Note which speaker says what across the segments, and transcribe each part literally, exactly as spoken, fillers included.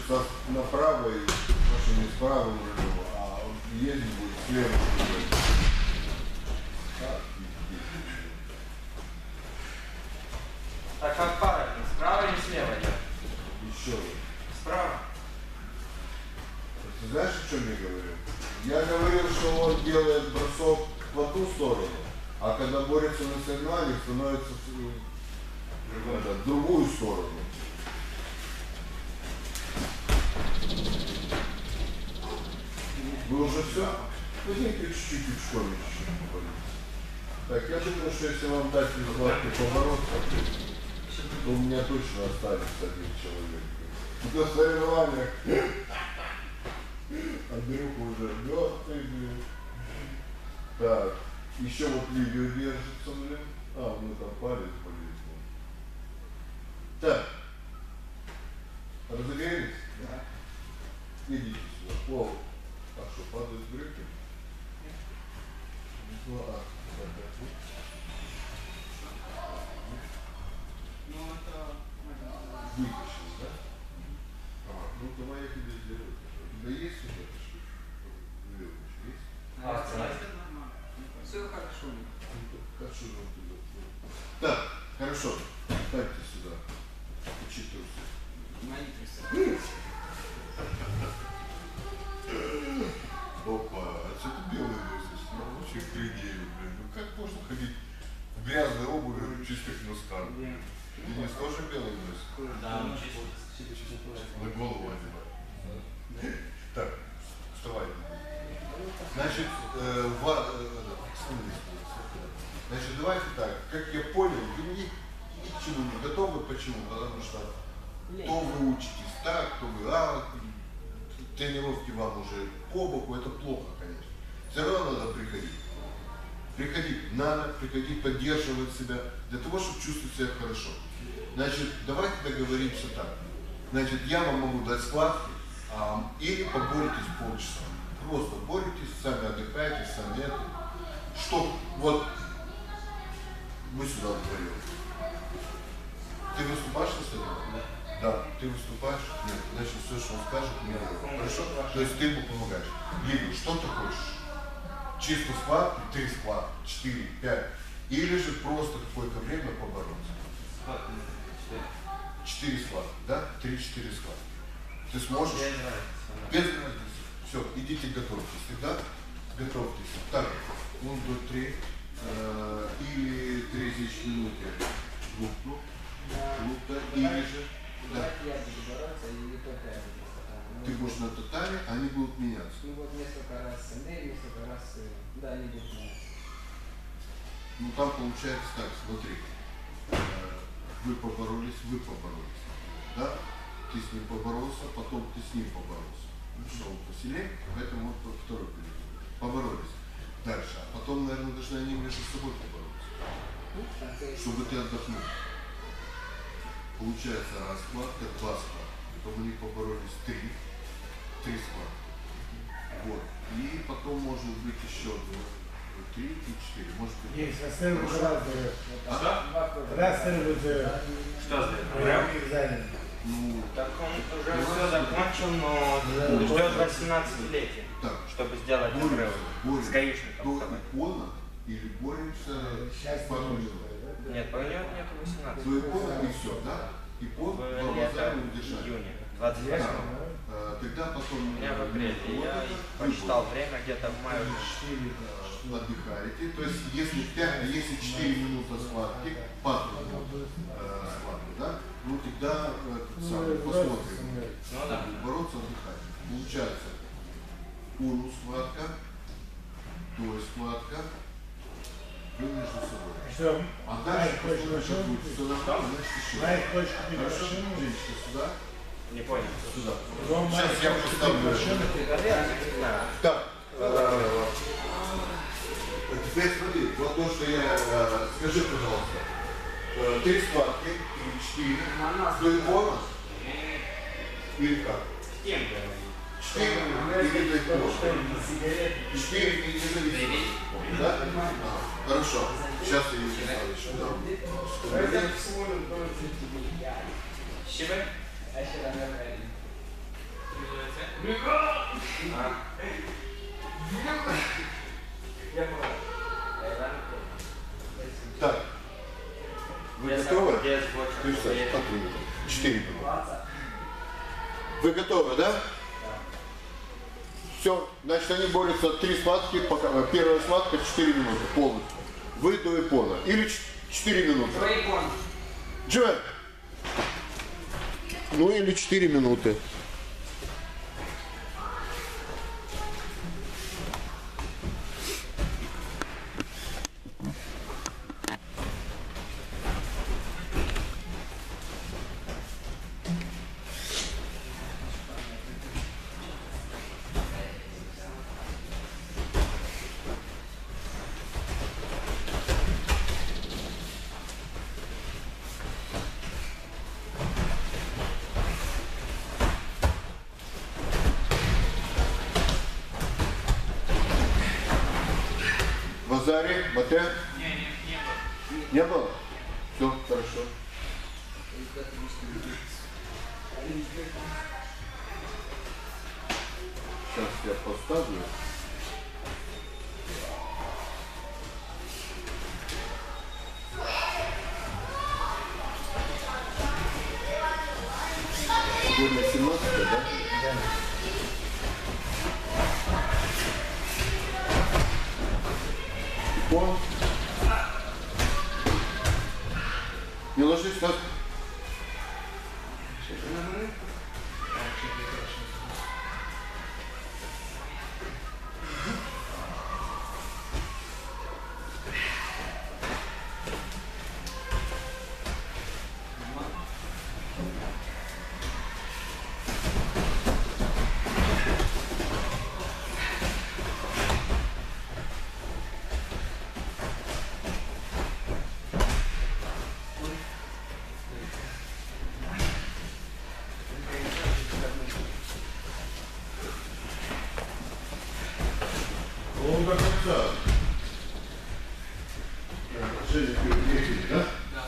Speaker 1: со, направо и машине справа рулем, а ездить будет слева.
Speaker 2: Так как пара, справа или слева идет?
Speaker 1: Еще раз.
Speaker 2: Справа.
Speaker 1: Ты знаешь, о чем я говорю? Я говорил, что он делает бросок в одну сторону, а когда борется на соревнованиях, становится в, это, в другую сторону. Вы уже все? Возьмите чуть-чуть пешком еще. Так, я думаю, что если вам дать результаты побороться, то у меня точно останется один человек. На соревнованиях Андрюха уже мертвый. Так, еще вот видео держится, блин. А, у меня там палец болит. Так, разогрелись? Да. Идите сюда. О, а что, падают брюки? Ну, а, да, да.
Speaker 2: Ну, это...
Speaker 1: Вытащил, да? А, ну, то моя тебе сделают. У тебя есть вот эта штука? Веревочка есть?
Speaker 2: А, это нормально. Все хорошо.
Speaker 1: Хорошо, так, хорошо. Ставьте сюда. Учи трусы.
Speaker 2: Мои трусы.
Speaker 1: Опа, а что ты белый носишь? Ну, вообще пределе, блин. Ну как можно ходить в грязной обуви в чистых носках? Ты не тоже белый носишь?
Speaker 2: Да, он чисто.
Speaker 1: На голову одевай. Так, вставай. Значит, э, ва, э, значит, давайте так, как я понял, вы ни, ни к чему не готовы. Почему? Потому что то вы учитесь так, то вы а, тренировки вам уже по боку, это плохо, конечно. Все равно надо приходить. Приходить надо, приходить поддерживать себя, для того, чтобы чувствовать себя хорошо. Значит, давайте договоримся так. Значит, я вам могу дать складки, а, или поборитесь полчаса. Просто боретесь, сами отдыхаете, сами это. Что, вот, мы сюда вдвоем. Ты выступаешь на стадионе? Да. Да. Ты выступаешь? Нет. Значит, все, что он скажет, не делай. Хорошо? То есть ты ему помогаешь. Либо, что ты хочешь? Чисто складки, три складки, четыре, пять. Или же просто какое-то время побороться. Четыре складки, да? Три-четыре складки. Ты сможешь? Без разницы. Все, идите готовьтесь. Тогда готовьтесь. Так, ну, до три э, или тридцать минут. Лук, лук, или же. Да. Ты будешь на татаме, они будут меняться.
Speaker 3: Ну вот несколько раз энергию, несколько раз, да, они будут меняться.
Speaker 1: Ну там получается так, смотри. Э, вы поборолись, вы поборолись. Да? Ты с ним поборолся, потом ты с ним поборолся. Ну что, он посильнее, поэтому вот второй период. Поборолись. Дальше. А потом, наверное, должны они между собой побороться. Чтобы ты отдохнул. Получается раз складка, два складка. Потом они поборолись три. Три складка. Вот. И потом может быть еще три и четыре. Может быть.
Speaker 4: Есть, остальные разные.
Speaker 2: Что?
Speaker 4: Разные.
Speaker 2: Что за
Speaker 1: Ну,
Speaker 2: так он уже все закончил, но ждет восемнадцатилетия, чтобы сделать обрыв с гаишником.
Speaker 1: До икона или боремся с погоней?
Speaker 2: Нет, по нему нет восемнадцати.
Speaker 1: До икона и все, да? Икон
Speaker 2: В лето, июне, двадцать восьмого.
Speaker 1: Тогда потом...
Speaker 2: У меня в апреле. Я посчитал время, где-то в мае.
Speaker 1: Отдыхаете. То есть, если пять, если четыре минуты схватки, патруль э, схватки, да? Ну тогда этот самый, посмотрим.
Speaker 2: Ну да.
Speaker 1: Бороться, отдыхать. Получается, уну схватка, до схватка, вы между собой.
Speaker 4: Что?
Speaker 1: А дальше, что будет все нормально, значит еще.
Speaker 4: Майк хочет купить
Speaker 1: Хорошо,
Speaker 4: машину?
Speaker 1: женщина, сюда.
Speaker 2: Не понял.
Speaker 1: Сюда.
Speaker 4: Дом
Speaker 1: Сейчас
Speaker 4: Майк
Speaker 1: я
Speaker 4: хочет
Speaker 1: поставлю.
Speaker 4: купить машину?
Speaker 1: Так. Теперь смотри, вот то, что я... Э, скажи, пожалуйста. Э, три схватки, или четыре. До икона? Или как? Четыре или до икона? Четыре или независимо? Да? А, хорошо. Сейчас я ее еще дам. Так. Вы готовы? Четыре минуты. Вы готовы, да? Все, значит, они борются три схватки, пока первая схватка четыре минуты полностью. Вы до Япона. Или четыре минуты. Джо! Ну или четыре минуты. Вазари, Мате?
Speaker 2: Не, не, не было.
Speaker 1: Не было? Все, хорошо. Сейчас я поставлю. Сегодня семнадцатое, да? Да. Япон. Не ложись так. Он до конца. Отношение перед да? Да.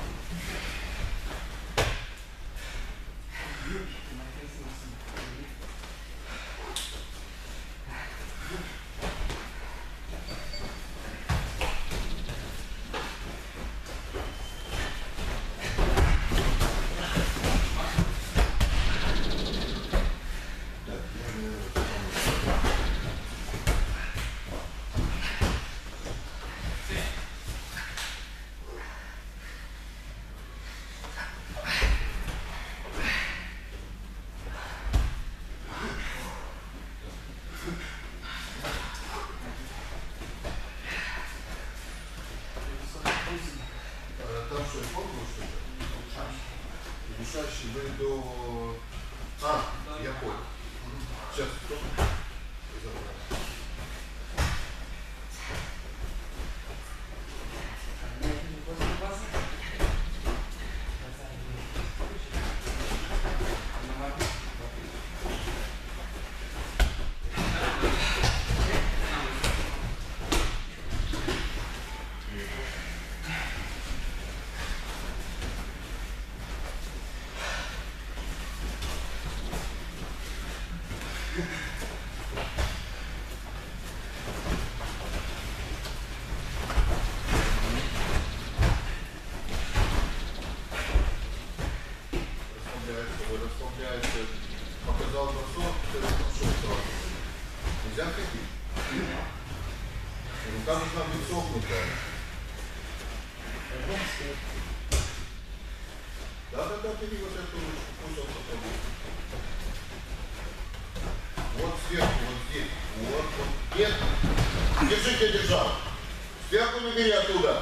Speaker 1: Там что, форму что-то? Душащий, вы до... А, я понял. Сейчас, кто? Расслабляется, показал бросок, пошел сразу. Нельзя ходить? Рука должна быть согнутая. Да-да-да, бери вот эту ручку, пусть он попробует. Вот сверху, вот здесь. Вот, вот. Нет, держи, я держал. Сверху не бери оттуда.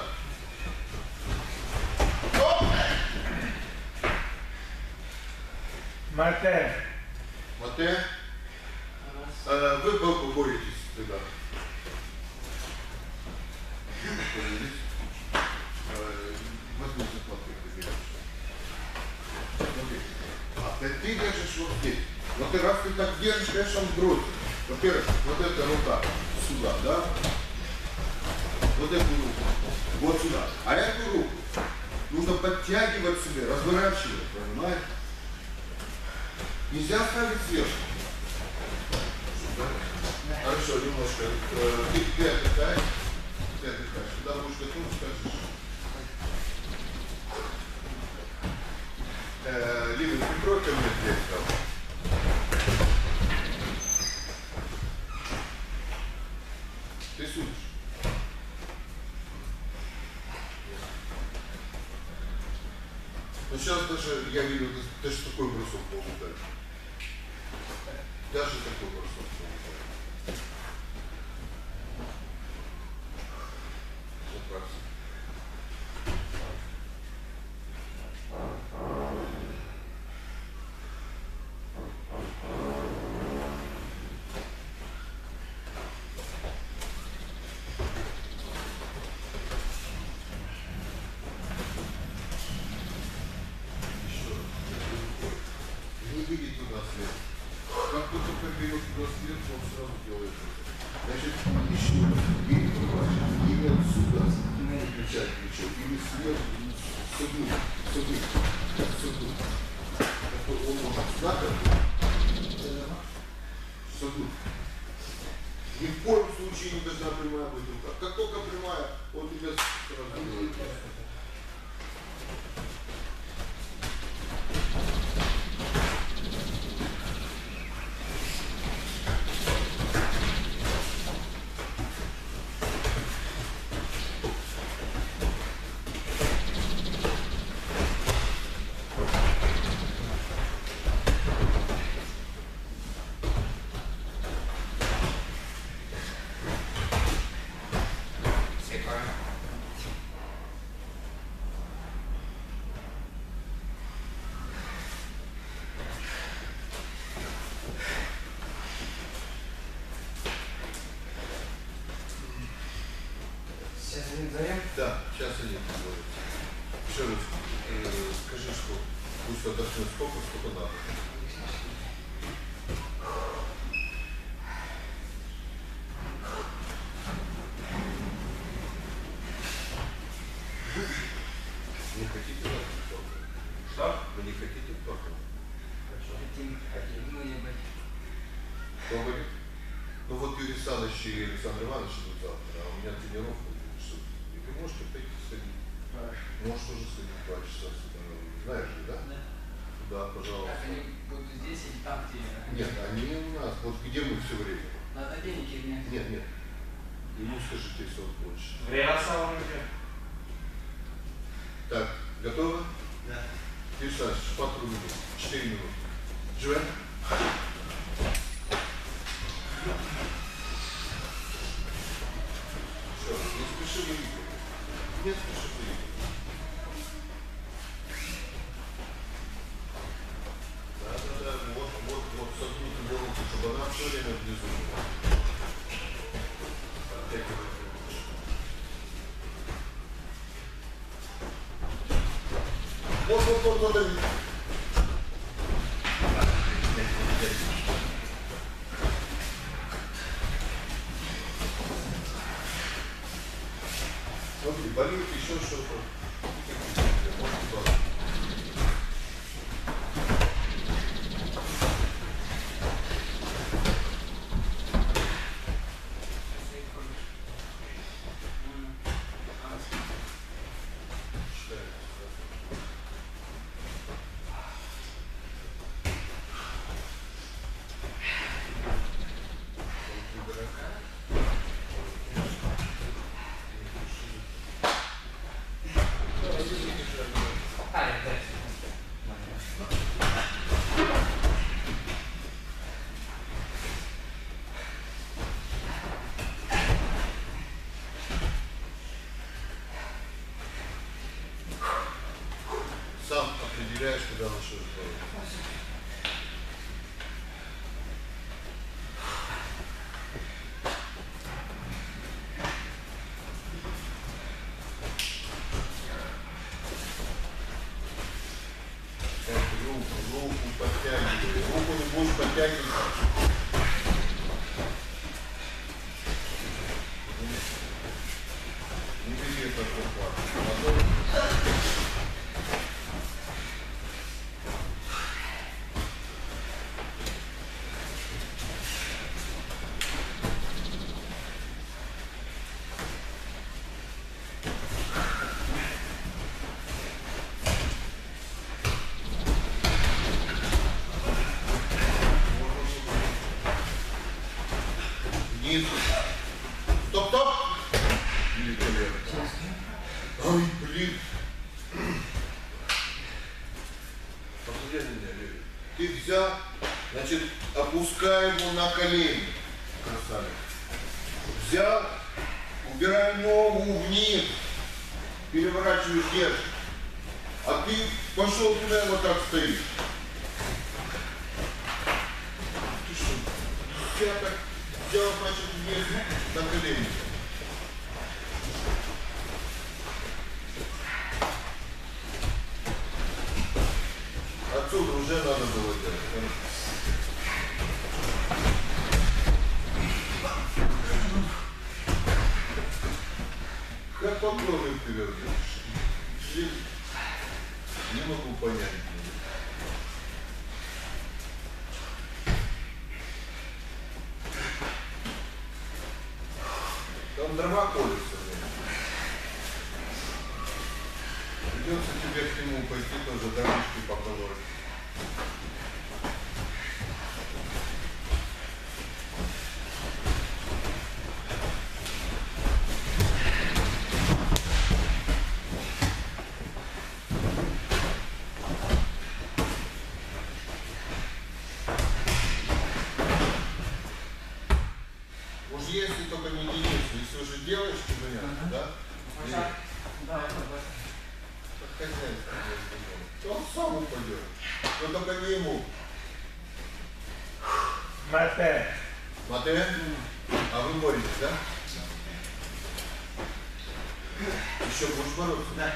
Speaker 4: Мате.
Speaker 1: Мате. А, вы боку боретесь туда. Боролись. Возьми заплату, ты берешь. Смотри. А ты, ты держишь вот здесь. Вот ты раз ты так держишь, конечно, он бросит. Во-первых, вот эта рука сюда, да? Вот эту руку. Вот сюда. А эту руку нужно подтягивать себе, разворачивать, понимаешь? Нельзя ставить сверху. Хорошо, немножко. Ты, ты отдыхаешь. Ты отдыхаешь. Когда будешь готов, скажешь. Э, Лина, прикрой ко мне дверь там. Ты судишь. Но сейчас даже, я видел, даже такой бросок можно дать. Даже такой бросок можно дать. Заправься. Видит туда свет. Как будто берет туда свет, он сразу делает это. Значит, еще или именно сюда включать ключом, или свет сюда, сюда, сюда. Такой он может знаком сюда. Ни в коем случае не должна прямая быть рука. Как только прямая, он тебя сразу делает. Да, сейчас они говорят. Еще раз э, скажи, что пусть отдохнет сколько, сколько надо. Не хотите торта? Что? Вы не хотите торта?
Speaker 3: Хотим, хотим, мы не быть.
Speaker 1: Кто говорит? Ну вот Юрий Александрович и Александр Иванович идут завтра, а у меня тренировка. Ты можешь как-то сходить? Хорошо. Можешь тоже сходить два часа сюда. Знаешь же, да? Да. Да, пожалуйста.
Speaker 3: Как они будут здесь или там, где?
Speaker 1: Нет, они у нас. Вот где мы все время?
Speaker 3: Надо денег или нет?
Speaker 1: Нет, нет. Ему скажите, если он хочет.
Speaker 2: В Реасалом где?
Speaker 1: Так, готовы?
Speaker 3: Да.
Speaker 1: Юрий Александрович, пару минут. Четыре минуты. Живем? Все, не спеши выиграть. Не спеши выиграть. Да, да, да, вот, вот, вот, согнуть его руку, чтобы она все время внизу была. Вот, вот, вот, вот, вот. Смотри, болит еще что-то. Может быть. Сам определяешь, когда лучше сделать. Руку, руку подтягивай. Руку не будешь подтягивать. Не бери это руку. вниз. Стоп, стоп. Великолепно. Ой, блин. Ты взял, значит, опускай его на колени. Красавец. Взял, убирай ногу вниз. Переворачиваешь, держишь. А ты пошел туда и вот так стоишь. Ты что? Я так взял, значит, вниз на колени. Отсюда уже надо было делать. Как попробуй вперед? Не могу понять. Там дрова колются. Придется тебе к нему пойти тоже дровишки поколоть. Уж если только не единица, если уже делаешь, то понятно, да?
Speaker 3: Да, да, да.
Speaker 1: Как хозяин, то он сам упадет. Но только не ему.
Speaker 4: Мате.
Speaker 1: Мате? А вы боретесь, да? Еще будешь бороться?
Speaker 3: Да.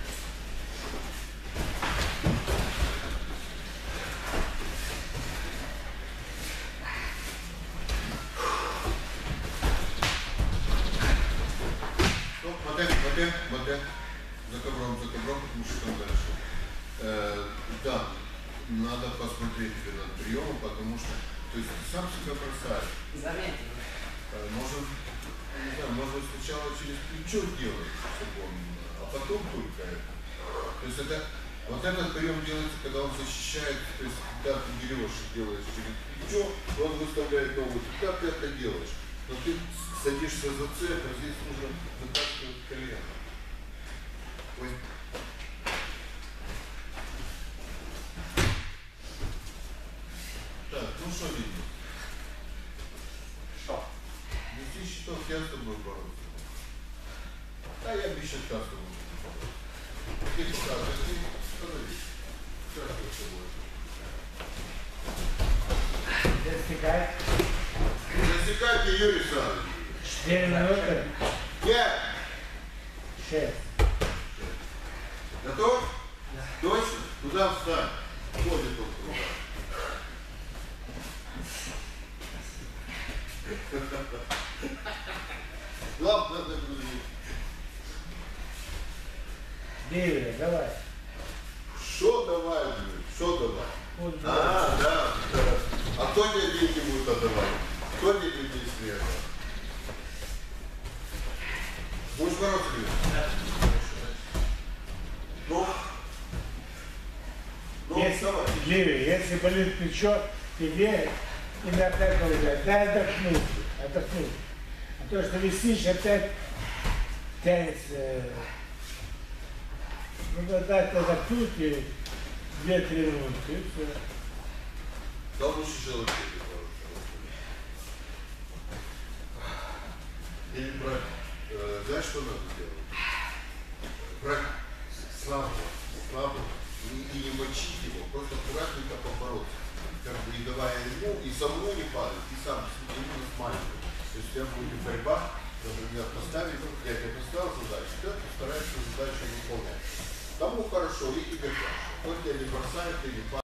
Speaker 1: Мате, мате, мате. За ковром, за ковром, потому что там дальше. Э, да, надо посмотреть тебе над приемом, потому что, то есть ты сам себя бросаешь.
Speaker 3: Заметил.
Speaker 1: Э, можно, не знаю, можно сначала через плечо делать, чтобы он, а потом только это. То есть это, вот этот прием делается, когда он защищает, то есть когда ты берешь и делаешь через плечо, он выставляет ногу, как ты это делаешь? Но ты садишься за цепь, а здесь нужно вытаскивать колено. Ой. Так, ну что видно?
Speaker 3: Что?
Speaker 1: Неси щиток, я с тобой бороться. Да, я без щитка с тобой буду. Ты показывай, ты подойди. Сейчас я с тобой.
Speaker 4: Засекай.
Speaker 1: Засекайте, Юрий Александрович.
Speaker 4: Четыре минуты.
Speaker 1: Пять.
Speaker 4: Шесть.
Speaker 1: Готов? Да. Точно? Туда встань. Ходит он туда. Главное, надо грузить.
Speaker 4: Девять, давай.
Speaker 1: Что давай, блин? Что давай?
Speaker 4: Вот,
Speaker 1: А, да, да. А кто тебе деньги будет отдавать? Кто тебе деньги сверху? Будешь бороться?
Speaker 3: Да.
Speaker 1: Ну? Ну,
Speaker 4: Если,
Speaker 1: давай.
Speaker 4: Ливи, если болит плечо, тебе и на опять говорят, дай отдохнуть, отдохнуть. А то, что висишь, опять тянется. Ну, дать отдохнуть и две-три минуты, и все.
Speaker 1: Да лучше желать тебе, или брать, э, знаешь, что надо делать? Брать слабо, слабо, и, и не мочить его, просто аккуратненько побороться. Как бы не давая ему, и со мной не падать, и сам именно смаливать. То есть у тебя будет борьба, например, поставить, я тебе поставил задачу, ты постараешься задачу выполнять. Тому хорошо, и тебе хорошо. Он тебя не бросает, ты не падает.